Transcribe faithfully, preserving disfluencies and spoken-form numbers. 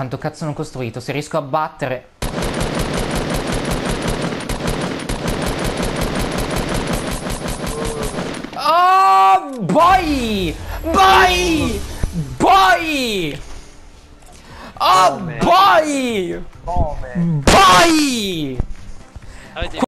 Quanto cazzo hanno costruito? Se riesco a battere... Oh, boy! Boy! Boy! Oh, boy! Come? Boy! Avete